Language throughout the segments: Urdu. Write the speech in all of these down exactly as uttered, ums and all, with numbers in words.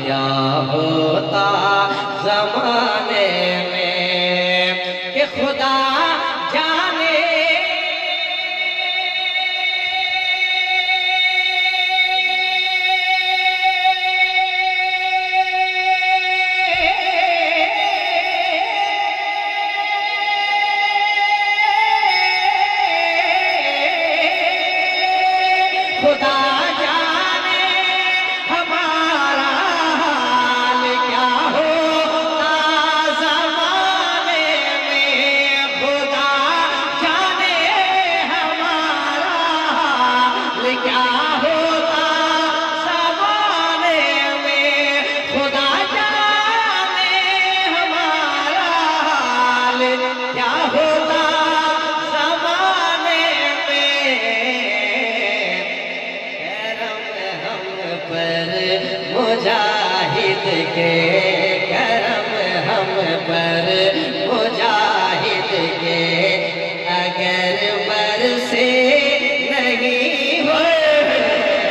کیا ہوتا زمانے میں کہ خدا جانے خدا جانے ہمارا حال کیا ہوتا زمانے میں خدا جانے ہمارا حال کیا ہوتا زمانے میں خدا جانے ہمارا حال کیا ہوتا مجاہد کے کرم ہم پر مجاہد کے اگر برسے نہیں ہوئے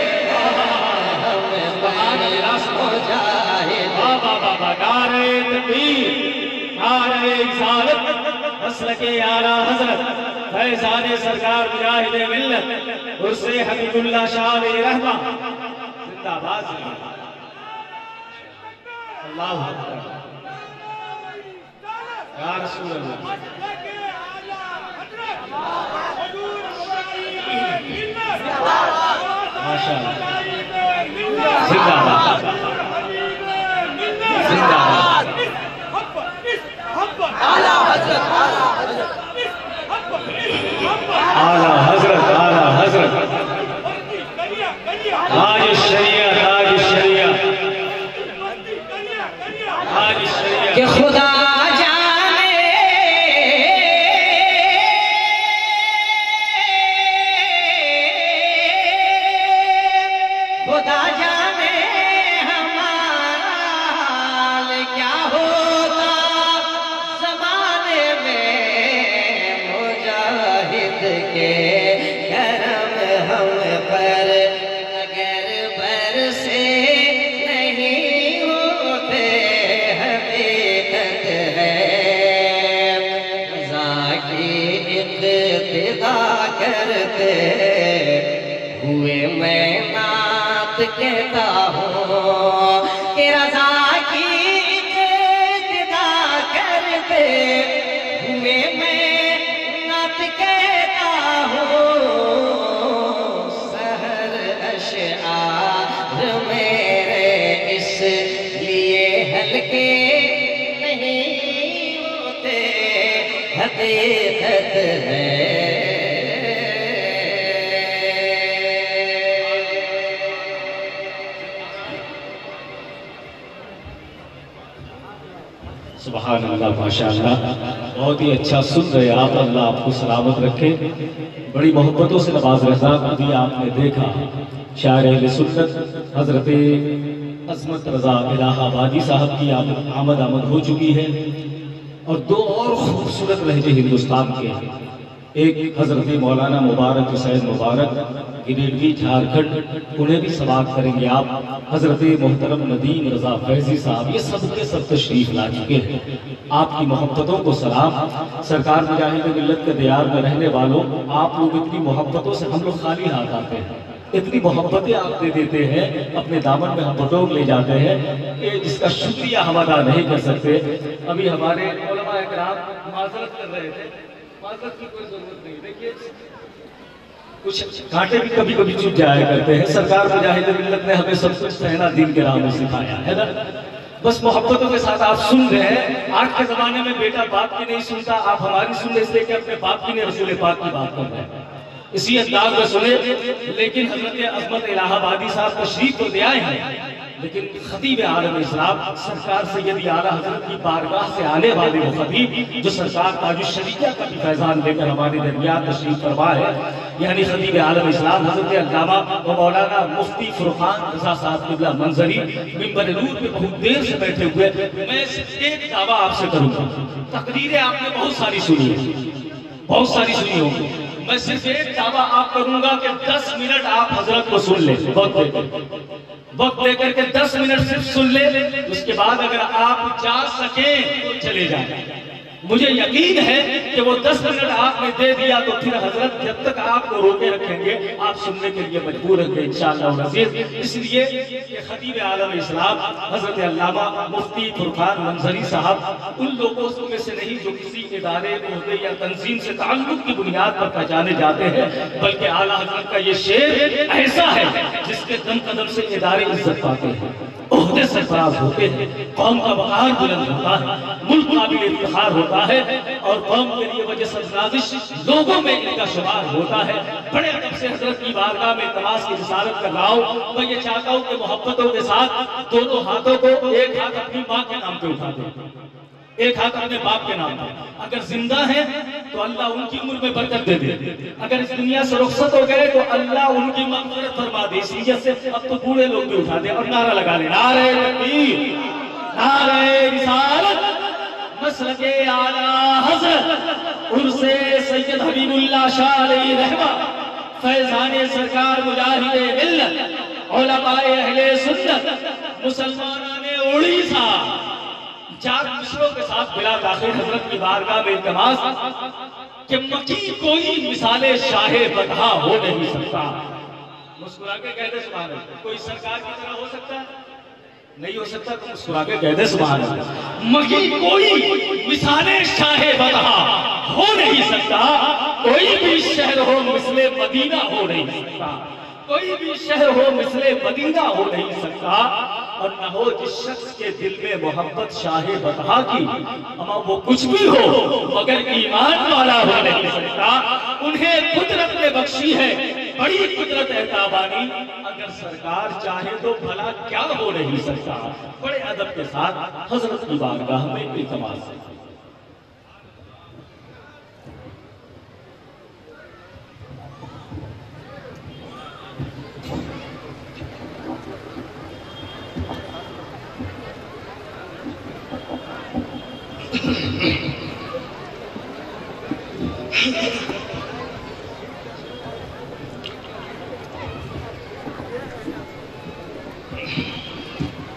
ہم پر مجاہد بابا نعرہ تکبیر نعرہ رسالت مسلک اعلیٰ حضرت فیضان سرکار مجاہد ملت عرس حبیب اللہ شاہ رحمہ زندہ باد اللہ اکبر یا رسول اللہ ماشاءاللہ زندہ باد زندہ باد اعلیٰ حضرت اعلیٰ حضرت اعلیٰ حضرت تاج الشریعہ تاج الشریعہ تاج الشریعہ کہ خدا جانے خدا جانے ہمارا حال کیا ہوتا زمانے میں مجاہد کے کرم ہم پر اگر برسے نہیں ہوتے حقیقت ہے رضا کی اقتدا کرتے ہوئے میں نعت کہتا ہوں کہ رضا کی اقتدا کرتے ہوئے میں نعت کہتا ہوں سحر اشعار میرے اس لیے ہلکے نہیں ہوتے حقیقت ہے سبحان اللہ ماشاءاللہ بہت ہی اچھا سن رہے آپ اللہ آپ کو سلامت رکھے بڑی محبتوں سے نواز رضا ابھی آپ نے دیکھا شاعر اہل سنت حضرت عظمت رضا الہ آبادی صاحب کی آمد آمد ہو چکی ہے اور دو اور خوبصورت لہجے ہندوستان کے ہیں ایک حضرت مولانا مبارک حسین مبارک گریڈوی جھارکھنڈ انہیں بھی سماعت کریں گے آپ حضرت محترم ندیم رضا فیضی صاحب یہ سب کے سب تشریف لا چکے ہیں آپ کی محبتوں کو سلام سرکار مجاہد ملت کے دیار میں رہنے والوں آپ لوگ اتنی محبتوں سے ہم لوگ خالی ہاتھ آتے ہیں اتنی محبتیں آپ دے دیتے ہیں اپنے دامن میں ہم بٹور لے جاتے ہیں کہ جس کا شکریہ ہم ادا نہیں کر سکتے ابھی ہمارے علماء اکرام معذرت کر رہے تھے معذرت کی کوئی ضرورت نہیں دیکھیے کچھ کانٹے بھی کبھی کبھی چپ جایا کرتے ہیں سرکار مجاہد ملت نے ہمیں سب کچھ سہنا دین کے راہ میں سکھایا ہے نا بس محبتوں کے ساتھ آپ سن رہے ہیں آج کے زمانے میں بیٹا باپ کی نہیں سنتا آپ ہماری سن لے اس لیے کہ اپنے باپ کی نہیں رسول پاک کی بات کر رہے ہیں اسی انداز میں سنے لیکن حضرت عظمت الہ آبادی صاحب تشریف تو دے آئے ہیں لیکن خطیب عالم اسلام سرکار سید اعلیٰ حضرت کی بارگاہ سے آنے والے وہ خطیب جو سرکار تاج الشریعہ کا بھی فیضان لے کر ہمارے درمیان تشریف فرما ہے یعنی خطیب عالم اسلام حضرت علامہ و مولانا مفتی فرقان رضا صاحب قبلہ منظری منبر نور پہ بہت دیر سے بیٹھے ہوئے میں صرف ایک دعویٰ آپ سے کروں گا تقریریں آپ نے بہت ساری سنی ہیں بہت ساری سنی ہوگی میں صرف ایک دعویٰ آپ کروں گا کہ دس منٹ آپ حضرت کو سن لیں بہت وقت دے کر کے دس منٹ صرف سن لے، اس کے بعد اگر آپ جا سکیں تو چلے جائیں۔ مجھے یقین ہے کہ وہ دس منٹ آپ نے دے دیا تو پھر حضرت جب تک آپ کو روکے رکھیں گے آپ سننے کے لیے مجبور ہیں انشاءاللہ العزیز۔ اس لیے کہ خطیب عالم اسلام حضرت علامہ مفتی فرقان منظری صاحب ان لوگوں میں سے نہیں جو کسی ادارے عہدے یا تنظیم سے تعلق کی بنیاد پر پہچانے جاتے ہیں، بلکہ اعلیٰ حضرت کا یہ شعر ایسا ہے جس کے دم قدم سے ادارے عزت پاتے ہیں، عہدے سرفراز ہوتے ہیں، قوم کا وقار بلند ہوتا ہے، ملک قابل افتخار ہوتا ہے اور قوم کے لیے وجہ سرفرازش لوگوں میں ان کا شمار ہوتا ہے۔ بڑے ادب سے حضرت کی بارگاہ میں التماس کی رسالت کر رہا ہوں، میں یہ چاہتا ہوں کہ محبتوں کے ساتھ دونوں ہاتھوں کو ایک ہاتھ اپنی ماں کے نام پہ اٹھا دیں، ایک ہاتھ اپنے باپ کے نام پہ۔ اگر زندہ ہیں تو اللہ ان کی عمر میں برکت دے دے، اگر اس دنیا سے رخصت ہو گئے تو اللہ ان کی مغفرت فرما دے۔ اس لیے سے اب تو بوڑھے لوگ بھی اٹھا دیں اور نعرہ لگا لیں، نعرہ تکبیر، نعرہ رسالت، مسلک اعلیٰ حضرت عرس سید حبیب اللہ شاہ علیہ رحمہ، فیضان سرکار مجاہد ملت، علماء اہل سنت، مسلمانان اڑیسہ، چار مشروں کے ساتھ بلا تاخیر حضرت کی بارگاہ میں التماس کہ مکی کوئی مثال شاہ بدہا ہو نہیں سکتا۔ مسکرا کے کہہ دے سبحان اللہ، کوئی سرکار کی طرح ہو سکتا ہے؟ نہیں ہو سکتا، تو مسکرا کے کہہ دے سبحان اللہ۔ مکی کوئی مثال شاہ بدہا ہو نہیں سکتا، کوئی بھی شہر ہو مثل مدینہ ہو نہیں سکتا، کوئی بھی شہر ہو مثل مدینہ ہو نہیں سکتا، اور نہ ہو جس شخص کے دل میں محبت شاہ بدہا کی، اما وہ کچھ بھی ہو مگر ایمان والا ہو نہیں سکتا۔ انہیں قدرت نے بخشی ہے بڑی قدرت اعتابانی، اگر سرکار چاہے تو بھلا کیا ہو نہیں سکتا۔ بڑے ادب کے ساتھ حضرت کی بارگاہ میں التماس ہے۔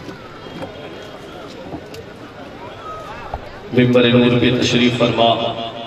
منبر نور پہ تشریف فرما